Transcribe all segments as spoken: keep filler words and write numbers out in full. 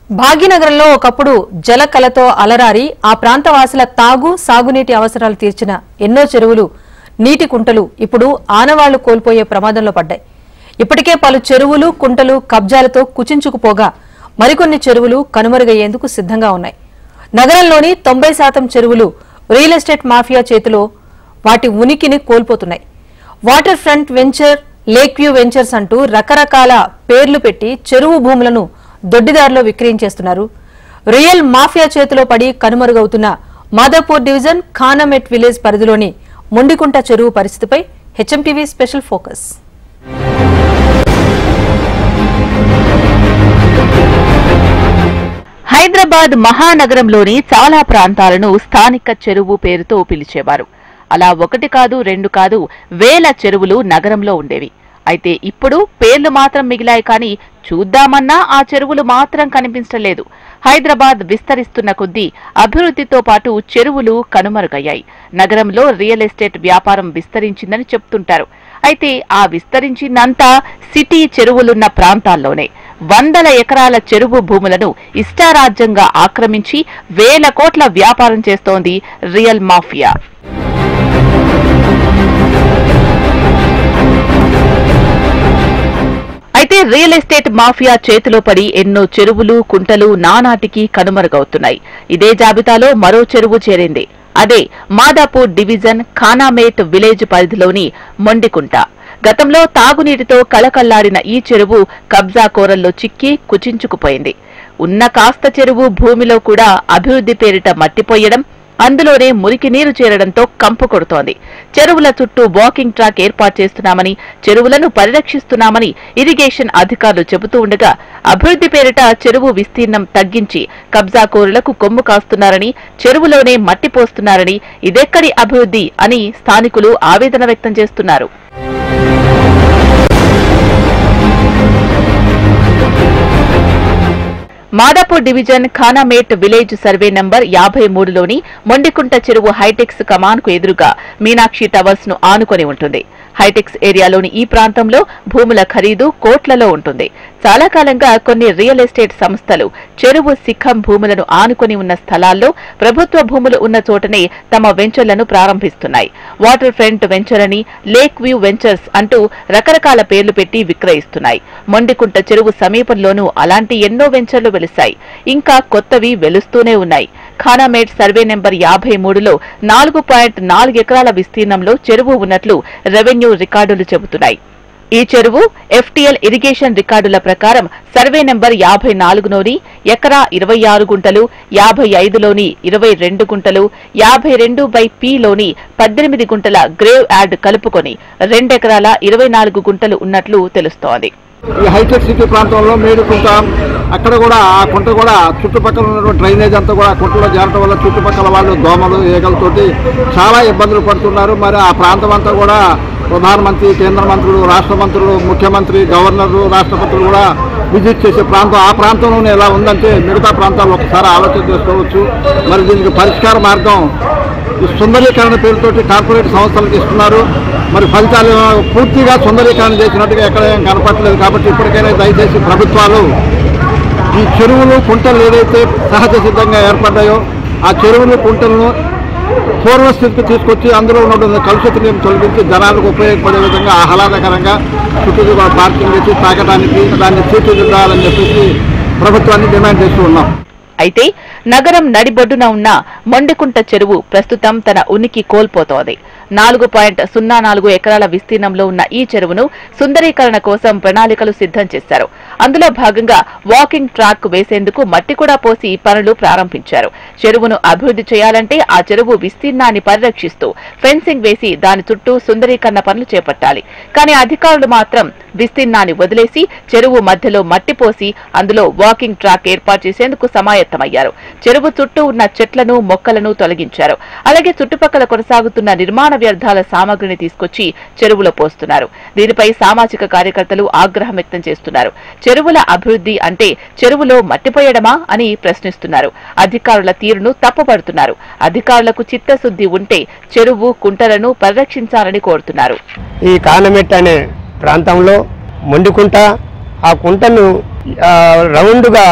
భాగ్యనగరంలో ఒకప్పుడు జలకలతో అలరారి ఆ ప్రాంతవాసుల తాగు సాగునీటి అవసరాలు తీర్చిన ఎన్నో చెరువులు నీటి కుంటలు ఇప్పుడు ఆనవాళ్లు కోల్పోయే ప్రమాదంలో పడ్డాయి. ఇప్పటికే పలు చెరువులు కుంటలు కబ్జాలతో కుచించుకుపోగా మరికొన్ని చెరువులు కనుమరుగయ్యేందుకు సిద్ధంగా ఉన్నాయి. నగరంలోని తొంభై శాతం చెరువులు రియల్ ఎస్టేట్ మాఫియా చేతిలో వాటి ఉనికిని కోల్పోతున్నాయి. Water front venture, lake view ventures అంటూ రకరకాల పేర్లు పెట్టి చెరువు భూములను దొడ్డిదారిలో విక్రయించేస్తున్నారు. రియల్ మాఫియా చేతిలో పడి కనుమరుగవుతున్న మాదాపూర్ డివిజన్ ఖానామెట్ విలేజ్ పరిధిలోని మొండికుంట చెరువు పరిస్థితిపై హెచ్ఎంటీవీ స్పెషల్ ఫోకస్. హైదరాబాద్ మహానగరంలోని చాలా ప్రాంతాలను స్థానిక చెరువు పేరుతో పిలిచేవారు. అలా ఒకటి కాదు రెండు కాదు వేల చెరువులు నగరంలో ఉండేవి. అయితే ఇప్పుడు పేర్లు మాత్రం మిగిలాయి, కానీ చూద్దామన్నా ఆ చెరువులు మాత్రం కనిపించలేదు. హైదరాబాద్ విస్తరిస్తున్న కొద్దీ అభివృద్ధితో పాటు చెరువులు కనుమరుగయ్యాయి. నగరంలో రియల్ ఎస్టేట్ వ్యాపారం విస్తరించిందని చెప్తుంటారు. అయితే ఆ విస్తరించిందంతా సిటీ చెరువులున్న ప్రాంతాల్లోనే. వందల ఎకరాల చెరువు భూములను ఇష్టారాజ్యంగా ఆక్రమించి వేల కోట్ల వ్యాపారం చేస్తోంది రియల్ మాఫియా. అయితే రియల్ ఎస్టేట్ మాఫియా చేతిలో పడి ఎన్నో చెరువులు కుంటలు నానాటికి కనుమరుగవుతున్నాయి. ఇదే జాబితాలో మరో చెరువు చేరింది. అదే మాదాపూర్ డివిజన్ ఖానామేట్ విలేజ్ పరిధిలోని మొండికుంట. గతంలో తాగునీటితో కళకళ్లాడిన ఈ చెరువు కబ్జా కోరల్లో చిక్కి కుచించుకుపోయింది. ఉన్న కాస్త చెరువు భూమిలో కూడా అభివృద్ధి పేరిట మట్టిపోయడం, అందులోనే మురికి నీరు చేరడంతో కంపు కొడుతోంది. చెరువుల చుట్టూ వాకింగ్ ట్రాక్ ఏర్పాటు చేస్తున్నామని, చెరువులను పరిరక్షిస్తున్నామని ఇరిగేషన్ అధికారులు చెబుతూ ఉండగా అభివృద్ధి పేరిట చెరువు విస్తీర్ణం తగ్గించి కబ్జాకోరులకు కొమ్ము కాస్తున్నారని, చెరువులోనే మట్టి పోస్తున్నారని, ఇదెక్కడి అభివృద్ధి అని స్థానికులు ఆవేదన వ్యక్తం చేస్తున్నారు. Madhapur division Khanamet village survey number యాభై మూడులోని మొండికుంట చెరువు హైటెక్స్ కమాన్ కు ఎదురుగా మీనాక్షి టవర్స్ ను ఆనుకొని ఉంటుంది. హైటెక్స్ ఏరియాలోని ఈ ప్రాంతంలో భూముల ఖరీదు కోట్లలో ఉంటుంది. చాలా కాలంగా కొన్ని రియల్ ఎస్టేట్ సంస్థలు చెరువు శిఖం భూములను ఆనుకొని ఉన్న స్థలాల్లో ప్రభుత్వ భూములు ఉన్న చోటనే తమ వెంచర్లను ప్రారంభిస్తున్నాయి. వాటర్ ఫ్రంట్ వెంచర్ అని, లేక్ వ్యూ వెంచర్స్ అంటూ రకరకాల పేర్లు పెట్టి విక్రయిస్తున్నాయి. మొండికుంట చెరువు సమీపంలోనూ అలాంటి ఎన్నో వెంచర్లు వెలిశాయి. ఇంకా కొత్తవి వెలుస్తూనే ఉన్నాయి. ఖానామేట్ సర్వే నెంబర్ యాభై మూడులో నాలుగు పాయింట్ నాలుగు ఎకరాల విస్తీర్ణంలో చెరువు ఉన్నట్లు రెవెన్యూ రికార్డులు చెబుతున్నాయి. ఈ చెరువు ఎఫ్టీఎల్ ఇరిగేషన్ రికార్డుల ప్రకారం సర్వే నెంబర్ యాభై నాలుగులోని ఎకరా ఇరవై ఆరు గుంటలు, యాభై ఐదులోని ఇరవై రెండు గుంటలు, యాభై రెండు బై పిలోని పద్దెనిమిది గుంటల గ్రేవ్ యార్డ్ కలుపుకొని రెండెకరాల ఇరవై నాలుగు గుంటలు ఉన్నట్లు తెలుస్తోంది. ఈ హైటెక్ సిటీ ప్రాంతంలో మేడుకుంట, అక్కడ కూడా ఆ కుంట కూడా చుట్టుపక్కల ఉన్నటువంటి డ్రైనేజ్ అంతా కూడా కుంటలో చేరటం వల్ల చుట్టుపక్కల వాళ్ళు దోమలు ఈగలతోటి చాలా ఇబ్బందులు పడుతున్నారు. మరి ఆ ప్రాంతం అంతా కూడా ప్రధానమంత్రి, కేంద్ర మంత్రులు, రాష్ట్ర మంత్రులు, ముఖ్యమంత్రి, గవర్నర్లు, రాష్ట్రపతులు కూడా విజిట్ చేసే ప్రాంతం. ఆ ప్రాంతంలోనే ఎలా ఉందంటే మిగతా ప్రాంతాల్లో ఒకసారి ఆలోచన చేసుకోవచ్చు. మరి దీనికి పరిష్కార మార్గం సుందరీకరణ పేరుతోటి కార్పొరేట్ సంస్థలకు ఇస్తున్నారు. మరి ఫలితాలు పూర్తిగా సుందరీకరణ చేసినట్టుగా ఎక్కడ ఏం కనపట్లేదు. కాబట్టి ఇప్పటికైనా దయచేసి ప్రభుత్వాలు ఈ చెరువులు కుంటలు ఏదైతే సహజ సిద్ధంగా ఏర్పడ్డాయో ఆ చెరువులు కుంటలను పూర్వస్థితికి తీసుకొచ్చి అందులో ఉన్నటువంటి కలుషిత నీరు తొలగించి జనాలకు ఉపయోగపడే విధంగా ఆహ్లాదకరంగా చుట్టూ పార్కింగ్ చేసి తాగడానికి దాన్ని తీర్చిదిద్దాలని చెప్పేసి ప్రభుత్వాన్ని డిమాండ్ చేస్తూ ఉన్నాం. అయితే నగరం నడిబొడ్డున ఉన్న మొండికుంట చెరువు ప్రస్తుతం తన ఉనికి కోల్పోతోంది. నాలుగు పాయింట్ సున్నా నాలుగు ఎకరాల విస్తీర్ణంలో ఉన్న ఈ చెరువును సుందరీకరణ కోసం ప్రణాళికలు సిద్ధం చేశారు. అందులో భాగంగా వాకింగ్ ట్రాక్ వేసేందుకు మట్టి కూడా పోసి పనులు ప్రారంభించారు. చెరువును అభివృద్ధి చేయాలంటే ఆ చెరువు విస్తీర్ణాన్ని పరిరక్షిస్తూ ఫెన్సింగ్ వేసి దాని చుట్టూ సుందరీకరణ పనులు చేపట్టాలి. కానీ అధికారులు మాత్రం విస్తీర్ణాన్ని వదిలేసి చెరువు మధ్యలో మట్టి పోసి అందులో వాకింగ్ ట్రాక్ ఏర్పాటు చేసేందుకు సమాయత్తమయ్యారు. చెరువు చుట్టూ ఉన్న చెట్లను, మొక్కలను తొలగించారు. అలాగే చుట్టుపక్కల కొనసాగుతున్న నిర్మాణ వ్యర్థాల సామగ్రిని తీసుకొచ్చి చెరువులో పోస్తున్నారు. దీనిపై సామాజిక కార్యకర్తలు ఆగ్రహం వ్యక్తం చేస్తున్నారు. చెరువుల అభివృద్ధి అంటే చెరువులో మట్టిపోయడమా అని ప్రశ్నిస్తున్నారు. అధికారుల తీరును తప్పుపడుతున్నారు. అధికారులకు చిత్తశుద్ధి ఉంటే చెరువు కుంటలను పరిరక్షించాలని కోరుతున్నారు. ఈ ఖానామెట్ అనే ప్రాంతంలో మొండికుంట, ఆ కుంటను రౌండ్గా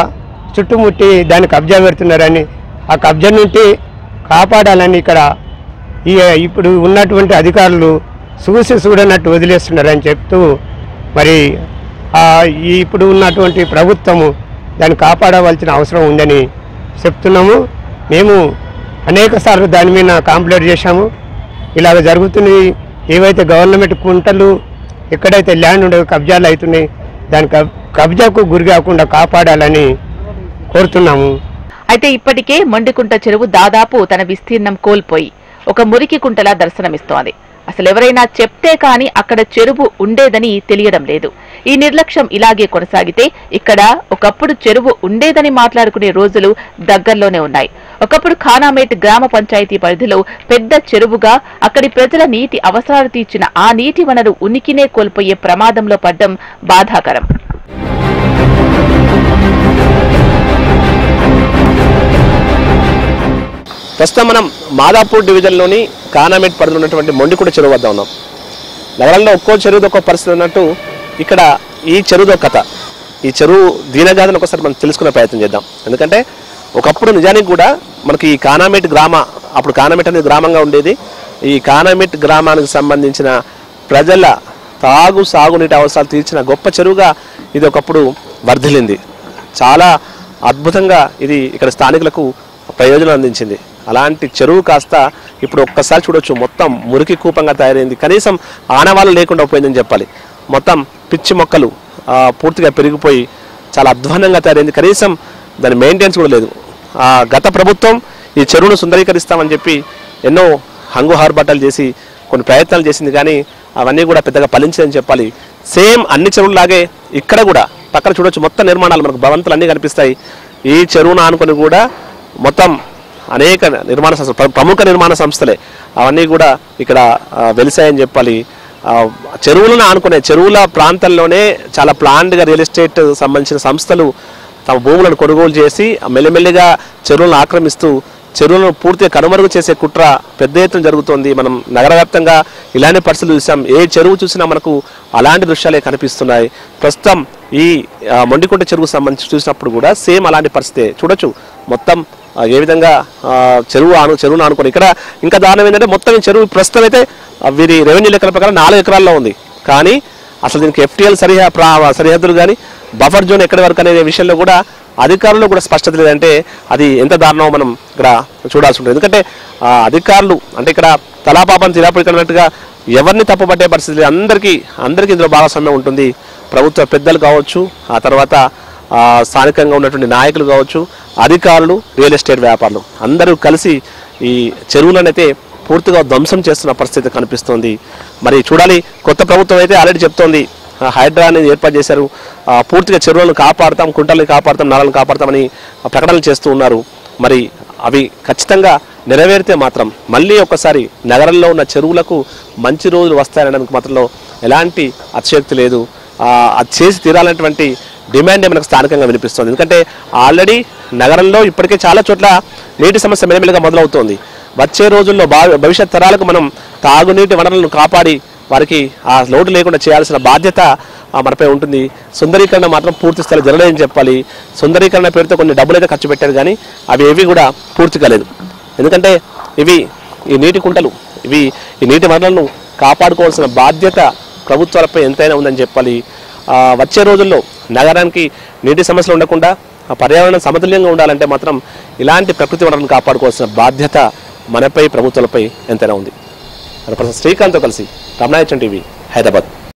చుట్టుముట్టి దాన్ని కబ్జా పెడుతున్నారని, ఆ కబ్జా నుండి కాపాడాలని ఇక్కడ ఈ ఇప్పుడు ఉన్నటువంటి అధికారులు చూసి చూడనట్టు వదిలేస్తున్నారని చెప్తూ మరి ఈ ఇప్పుడు ఉన్నటువంటి ప్రభుత్వము దాన్ని కాపాడవలసిన అవసరం ఉందని చెప్తున్నాము. మేము అనేక సార్లు దాని మీద కంప్లైంట్ చేశాము. ఇలాగ జరుగుతుంది, ఏవైతే గవర్నమెంట్ కుంటలు ఎక్కడైతే ల్యాండ్ ఉండేవి కబ్జాలు అవుతున్నాయి, దాని కబ్జాకు గురి కాకుండా కాపాడాలని కోరుతున్నాము. అయితే ఇప్పటికే మొండికుంట చెరువు దాదాపు తన విస్తీర్ణం కోల్పోయి ఒక మురికి కుంటలా దర్శనమిస్తోంది. అసలు ఎవరైనా చెప్తే కాని అక్కడ చెరువు ఉండేదని తెలియడం లేదు. ఈ నిర్లక్ష్యం ఇలాగే కొనసాగితే ఇక్కడ ఒకప్పుడు చెరువు ఉండేదని మాట్లాడుకునే రోజులు దగ్గరలోనే ఉన్నాయి. ఒకప్పుడు ఖానామేట్ గ్రామ పంచాయతీ పరిధిలో పెద్ద చెరువుగా అక్కడి ప్రజల నీటి అవసరాలు తీర్చిన ఆ నీటి వనరు ఉనికినే కోల్పోయే ప్రమాదంలో పడ్డం బాధాకరం. ప్రస్తుతం మనం మాదాపూర్ డివిజన్లోని ఖానామేట్ పరిధిలో ఉన్నటువంటి మొండికుంట చెరువు వద్ద ఉన్నాం. నగరంలో ఒక్కో చెరువుది ఒక్కో పరిస్థితి ఉన్నట్టు ఇక్కడ ఈ చెరువుదో కథ. ఈ చెరువు దీనగాథను ఒకసారి మనం తెలుసుకునే ప్రయత్నం చేద్దాం. ఎందుకంటే ఒకప్పుడు నిజానికి కూడా మనకి ఈ ఖానామేట్ గ్రామ, అప్పుడు ఖానామేట్ అనేది గ్రామంగా ఉండేది. ఈ ఖానామేట్ గ్రామానికి సంబంధించిన ప్రజల తాగు సాగునీటి అవసరాలు తీర్చిన గొప్ప చెరువుగా ఇది ఒకప్పుడు వర్ధిల్లింది. చాలా అద్భుతంగా ఇది ఇక్కడ స్థానికులకు ప్రయోజనం అందించింది. అలాంటి చెరువు కాస్త ఇప్పుడు ఒక్కసారి చూడొచ్చు, మొత్తం మురికి కూపంగా తయారైంది. కనీసం ఆనవాళ్ళు లేకుండా పోయిందని చెప్పాలి. మొత్తం పిచ్చి మొక్కలు పూర్తిగా పెరిగిపోయి చాలా అధ్వానంగా తయారైంది. కనీసం దాని మెయింటెనెన్స్ కూడా లేదు. గత ప్రభుత్వం ఈ చెరువును సుందరీకరిస్తామని చెప్పి ఎన్నో హంగుహార్బాటాలు చేసి కొన్ని ప్రయత్నాలు చేసింది, కానీ అవన్నీ కూడా పెద్దగా ఫలించదని చెప్పాలి. సేమ్ అన్ని చెరువులాగే ఇక్కడ కూడా పక్కన చూడొచ్చు, మొత్తం నిర్మాణాలు మనకు భవంతులు అన్నీ కనిపిస్తాయి. ఈ చెరువును ఆనుకొని కూడా మొత్తం అనేక నిర్మాణ సంస్థలు, ప్రముఖ నిర్మాణ సంస్థలే అవన్నీ కూడా ఇక్కడ వెలిసాయని చెప్పాలి. చెరువులను ఆనుకునే చెరువుల ప్రాంతంలోనే చాలా ప్లాన్డ్గా రియల్ ఎస్టేట్ సంబంధించిన సంస్థలు తమ భూములను కొనుగోలు చేసి మెల్లిమెల్లిగా చెరువులను ఆక్రమిస్తూ చెరువులను పూర్తిగా కనుమరుగు చేసే కుట్ర పెద్ద ఎత్తున జరుగుతోంది. మనం నగర వ్యాప్తంగా ఇలాంటి పరిస్థితులు చూసాం. ఏ చెరువు చూసినా మనకు అలాంటి దృశ్యాలే కనిపిస్తున్నాయి. ప్రస్తుతం ఈ మొండికుంట చెరువుకు సంబంధించి చూసినప్పుడు కూడా సేమ్ అలాంటి పరిస్థితే చూడొచ్చు. మొత్తం ఏ విధంగా చెరువు ఆను చెరువును ఆనుకొని ఇక్కడ ఇంకా దారుణం ఏంటంటే మొత్తం ఈ చెరువు ప్రస్తుతం అయితే వీరి రెవెన్యూ లెక్కల ప్రకారం నాలుగు ఎకరాల్లో ఉంది. కానీ అసలు దీనికి ఎఫ్టీఎల్ సరిహ సరిహద్దులు కానీ బఫర్ జోన్ ఎక్కడి వరకు అనే విషయంలో కూడా అధికారులు కూడా స్పష్టత లేదంటే అది ఎంత దారుణమో మనం ఇక్కడ చూడాల్సి ఉంటుంది. ఎందుకంటే అధికారులు అంటే ఇక్కడ తలాపాపం తిలాపడినట్టుగా ఎవరిని తప్పుపట్టే పరిస్థితి అందరికీ అందరికీ ఇందులో భాగస్వామ్యం ఉంటుంది. ప్రభుత్వ పెద్దలు కావచ్చు, ఆ తర్వాత స్థానికంగా ఉన్నటువంటి నాయకులు కావచ్చు, అధికారులు, రియల్ ఎస్టేట్ వ్యాపారులు అందరూ కలిసి ఈ చెరువులను అయితే పూర్తిగా ధ్వంసం చేస్తున్న పరిస్థితి కనిపిస్తోంది. మరి చూడాలి, కొత్త ప్రభుత్వం అయితే ఆల్రెడీ చెప్తోంది హైడ్రా అనేది ఏర్పాటు చేశారు, పూర్తిగా చెరువులను కాపాడుతాం, కుంటలను కాపాడుతాం, నాలను కాపాడుతామని ప్రకటనలు చేస్తూ ఉన్నారు. మరి అవి ఖచ్చితంగా నెరవేరితే మాత్రం మళ్ళీ ఒకసారి నగరంలో ఉన్న చెరువులకు మంచి రోజులు వస్తాయనడానికి మాత్రంలో ఎలాంటి అతిశయోక్తి లేదు. అది చేసి తీరాలన్నటువంటి డిమాండ్ మనకు స్థానికంగా వినిపిస్తుంది. ఎందుకంటే ఆల్రెడీ నగరంలో ఇప్పటికే చాలా చోట్ల నీటి సమస్య మెల్లమెల్లగా మొదలవుతోంది. వచ్చే రోజుల్లో భవిష్యత్ తరాలకు మనం తాగునీటి వనరులను కాపాడి వారికి ఆ లోటు లేకుండా చేయాల్సిన బాధ్యత మనపై ఉంటుంది. సుందరీకరణ మాత్రం పూర్తి స్థాయిలో జరగలేదని చెప్పాలి. సుందరీకరణ పేరుతో కొన్ని డబ్బులు అయితే ఖర్చు పెట్టారు, కానీ అవి ఏవి కూడా పూర్తి కాలేదు. ఎందుకంటే ఇవి ఈ నీటి కుంటలు, ఇవి ఈ నీటి వనరులను కాపాడుకోవాల్సిన బాధ్యత ప్రభుత్వాలపై ఎంతైనా ఉందని చెప్పాలి. వచ్చే రోజుల్లో నగరానికి నీటి సమస్యలు ఉండకుండా పర్యావరణం సమతుల్యంగా ఉండాలంటే మాత్రం ఇలాంటి ప్రకృతి వనరులను కాపాడుకోవాల్సిన బాధ్యత మనపై ప్రభుత్వాలపై ఎంతైనా ఉంది. శ్రీకాంత్తో కలిసి రమణాయచన్ టీవీ, హైదరాబాద్.